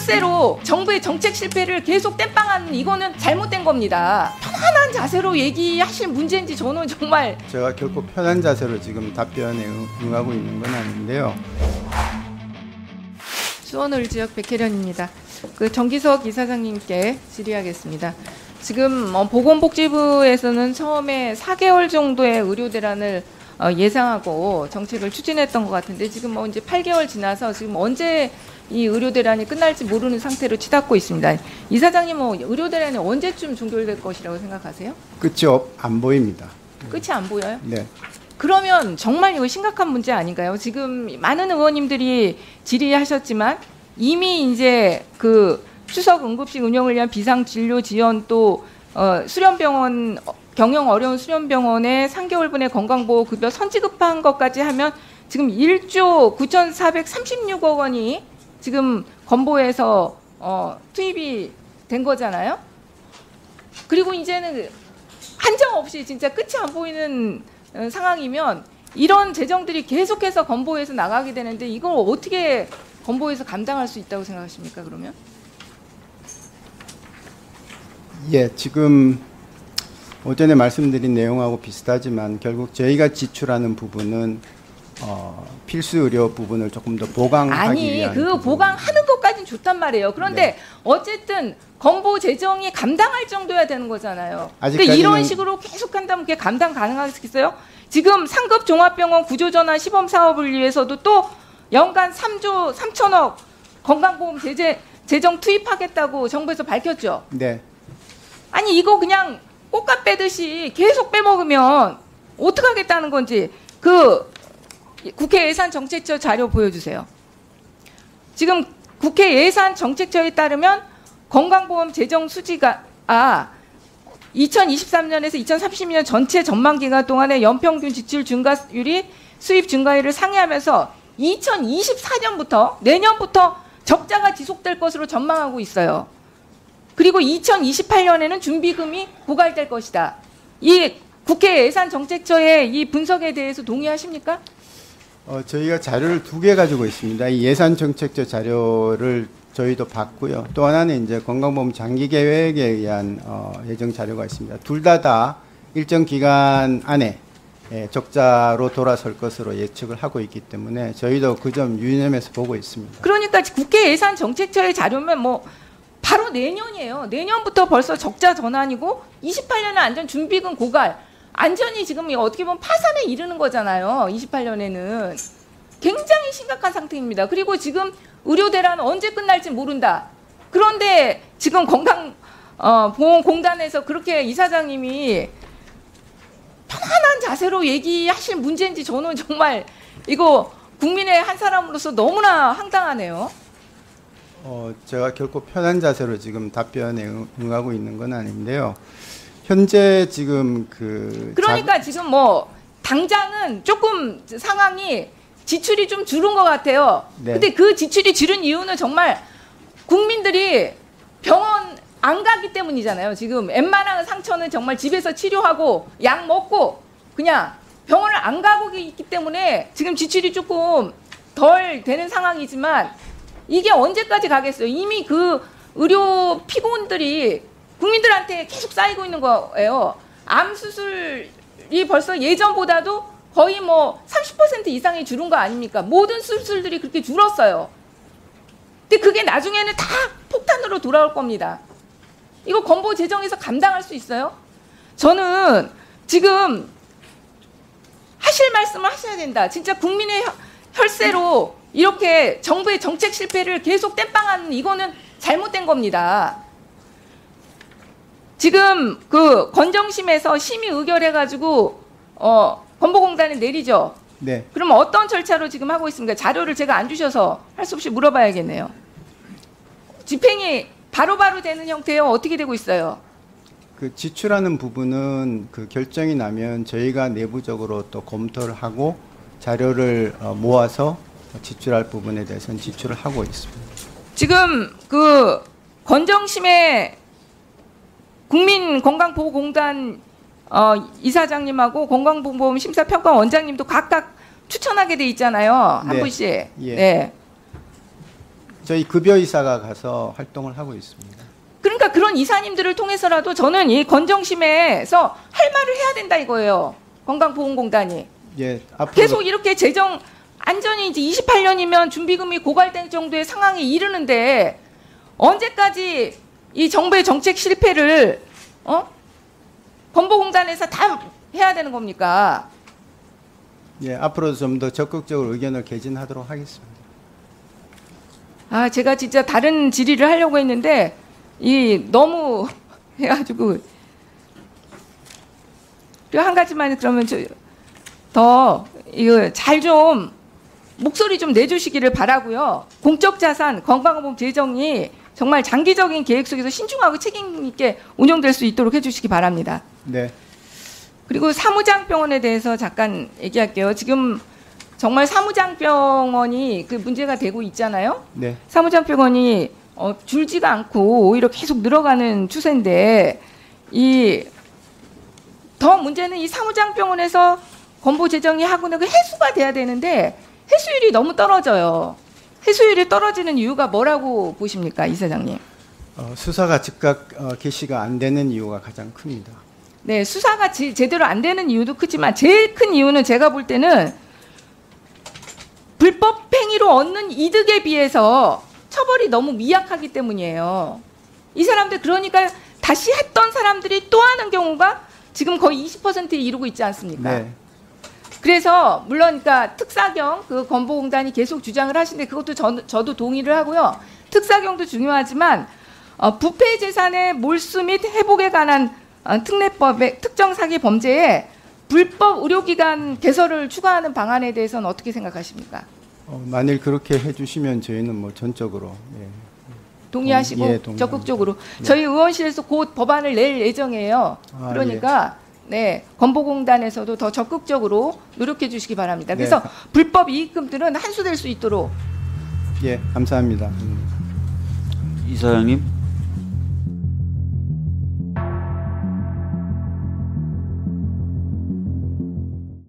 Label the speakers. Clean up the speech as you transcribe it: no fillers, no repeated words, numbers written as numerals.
Speaker 1: 혈세로 정부의 정책 실패를 계속 땜빵하는 이거는 잘못된 겁니다. 편안한 자세로 얘기하실 문제인지 저는 정말
Speaker 2: 제가 결코 편한 자세로 지금 답변에 응하고 있는 건 아닌데요.
Speaker 1: 수원을지역 백혜련입니다. 그 정기석 이사장님께 질의하겠습니다. 지금 보건복지부에서는 처음에 4개월 정도의 의료 대란을 예상하고 정책을 추진했던 것 같은데 지금 이제 8개월 지나서 지금 언제 이 의료 대란이 끝날지 모르는 상태로 치닫고 있습니다. 이사장님 의료 대란이 언제쯤 종결될 것이라고 생각하세요?
Speaker 2: 끝이 안 보입니다.
Speaker 1: 끝이 안 보여요?
Speaker 2: 네.
Speaker 1: 그러면 정말 이거 심각한 문제 아닌가요? 지금 많은 의원님들이 질의하셨지만 이미 이제 그 추석 응급실 운영을 위한 비상 진료 지원 또 수련병원 경영 어려운 수련병원에 3개월분의 건강보호 급여 선지급한 것까지 하면 지금 1조 9,436억 원이 지금 건보에서 투입이 된 거잖아요. 그리고 이제는 한정 없이 진짜 끝이 안 보이는 상황이면 이런 재정들이 계속해서 건보에서 나가게 되는데 이걸 어떻게 건보에서 감당할 수 있다고 생각하십니까? 그러면?
Speaker 2: 예, 지금 오전에 말씀드린 내용하고 비슷하지만 결국 저희가 지출하는 부분은 필수 의료 부분을 조금 더 보강하기 위한
Speaker 1: 그 보강하는 것까지는 좋단 말이에요. 그런데
Speaker 2: 네.
Speaker 1: 어쨌든 건보 재정이 감당할 정도야 되는 거잖아요. 근데 이런 식으로 계속 한다면 그게 감당 가능하겠어요? 지금 상급 종합병원 구조전환 시범 사업을 위해서도 또 연간 3조 3천억 건강보험 재정 투입하겠다고 정부에서 밝혔죠.
Speaker 2: 네.
Speaker 1: 아니 이거 그냥 꽃값 빼듯이 계속 빼먹으면 어떡하겠다는 건지 그 국회 예산정책처 자료 보여주세요. 지금 국회 예산정책처에 따르면 건강보험 재정 수지가 2023년에서 2030년 전체 전망 기간 동안의 연평균 지출 증가율이 수입 증가율을 상회하면서 2024년부터 내년부터 적자가 지속될 것으로 전망하고 있어요. 그리고 2028년에는 준비금이 고갈될 것이다. 이 국회 예산정책처의 이 분석에 대해서 동의하십니까?
Speaker 2: 저희가 자료를 2개 가지고 있습니다. 이 예산정책처 자료를 저희도 봤고요. 또 하나는 이제 건강보험 장기계획에 의한 예정 자료가 있습니다. 둘 다 일정 기간 안에 적자로 돌아설 것으로 예측을 하고 있기 때문에 저희도 그 점 유념해서 보고 있습니다.
Speaker 1: 그러니까 국회 예산정책처의 자료면 바로 내년이에요. 내년부터 벌써 적자 전환이고 28년에 안전 준비금 고갈. 안전이 지금 어떻게 보면 파산에 이르는 거잖아요. 28년에는. 굉장히 심각한 상태입니다. 그리고 지금 의료 대란은 언제 끝날지 모른다. 그런데 지금 건강보험공단에서 그렇게 이사장님이 편안한 자세로 얘기하실 문제인지 저는 정말 이거 국민의 한 사람으로서 너무나 황당하네요.
Speaker 2: 제가 결코 편한 자세로 지금 답변에 응하고 있는 건 아닌데요. 현재 지금
Speaker 1: 그러니까 지금 당장은 조금 상황이 지출이 좀 줄은 것 같아요.
Speaker 2: 네.
Speaker 1: 근데 그 지출이 줄은 이유는 정말 국민들이 병원 안 가기 때문이잖아요. 지금 웬만한 상처는 정말 집에서 치료하고 약 먹고 그냥 병원을 안 가고 있기 때문에 지금 지출이 조금 덜 되는 상황이지만 이게 언제까지 가겠어요? 이미 그 의료 피곤들이 국민들한테 계속 쌓이고 있는 거예요. 암 수술이 벌써 예전보다도 거의 30% 이상이 줄은 거 아닙니까? 모든 수술들이 그렇게 줄었어요. 근데 그게 나중에는 다 폭탄으로 돌아올 겁니다. 이거 건보 재정에서 감당할 수 있어요? 저는 지금 하실 말씀을 하셔야 된다. 진짜 국민의 혈세로 이렇게 정부의 정책 실패를 계속 땜빵하는 이거는 잘못된 겁니다. 지금 그 건정심에서 심의 의결해가지고 건보공단에 내리죠.
Speaker 2: 네.
Speaker 1: 그럼 어떤 절차로 지금 하고 있습니까? 자료를 제가 안 주셔서 할 수 없이 물어봐야겠네요. 집행이 바로바로 되는 형태요? 어떻게 되고 있어요?
Speaker 2: 그 지출하는 부분은 그 결정이 나면 저희가 내부적으로 또 검토를 하고 자료를 모아서 지출할 부분에 대해서는 지출을 하고 있습니다.
Speaker 1: 지금 그 건정심의 국민건강보호공단 이사장님하고 건강보험 심사평가 원장님도 각각 추천하게 돼 있잖아요. 한
Speaker 2: 네.
Speaker 1: 분씩.
Speaker 2: 예.
Speaker 1: 네.
Speaker 2: 저희 급여이사가 가서 활동을 하고 있습니다.
Speaker 1: 그러니까 그런 이사님들을 통해서라도 저는 이 건정심에서 할 말을 해야 된다 이거예요. 건강보험공단이.
Speaker 2: 예, 앞으로
Speaker 1: 계속 이렇게 재정 안전이 이제 28년이면 준비금이 고갈될 정도의 상황에 이르는데 언제까지 이 정부의 정책 실패를 건보공단에서 다 해야 되는 겁니까?
Speaker 2: 예, 앞으로 좀 더 적극적으로 의견을 개진하도록 하겠습니다.
Speaker 1: 아, 제가 진짜 다른 질의를 하려고 했는데 이 너무 해가지고 그리고 한 가지만 그러면 더 이거 잘 좀 목소리 좀 내주시기를 바라고요. 공적 자산 건강보험 재정이 정말 장기적인 계획 속에서 신중하고 책임 있게 운영될 수 있도록 해주시기 바랍니다.
Speaker 2: 네.
Speaker 1: 그리고 사무장병원에 대해서 잠깐 얘기할게요. 지금 정말 사무장병원이 그 문제가 되고 있잖아요.
Speaker 2: 네.
Speaker 1: 사무장병원이 줄지가 않고 오히려 계속 늘어가는 추세인데 더 문제는 이 사무장병원에서 건보 재정이 하고 나고 해수가 돼야 되는데 해수율이 너무 떨어져요. 해수율이 떨어지는 이유가 뭐라고 보십니까, 이사장님?
Speaker 2: 수사가 즉각 개시가 안 되는 이유가 가장 큽니다.
Speaker 1: 네, 수사가 제대로 안 되는 이유도 크지만 제일 큰 이유는 제가 볼 때는 불법 행위로 얻는 이득에 비해서 처벌이 너무 미약하기 때문이에요. 이 사람들 그러니까 다시 했던 사람들이 또 하는 경우가 지금 거의 20%에 이르고 있지 않습니까?
Speaker 2: 네.
Speaker 1: 그래서 물론 그러니까 특사경 그 건보공단이 계속 주장을 하시는데 그것도 저도 동의를 하고요. 특사경도 중요하지만 부패 재산의 몰수 및 회복에 관한 특례법의 특정 사기 범죄에 불법 의료기관 개설을 추가하는 방안에 대해서는 어떻게 생각하십니까?
Speaker 2: 만일 그렇게 해주시면 저희는 뭐 전적으로
Speaker 1: 동의하시고
Speaker 2: 동의합니다.
Speaker 1: 적극적으로
Speaker 2: 네.
Speaker 1: 저희 의원실에서 곧 법안을 낼 예정이에요. 그러니까 네, 건보공단에서도 더 적극적으로 노력해 주시기 바랍니다. 그래서
Speaker 2: 네.
Speaker 1: 불법 이익금들은 한수될 수 있도록.
Speaker 2: 예, 감사합니다.
Speaker 3: 이사장님.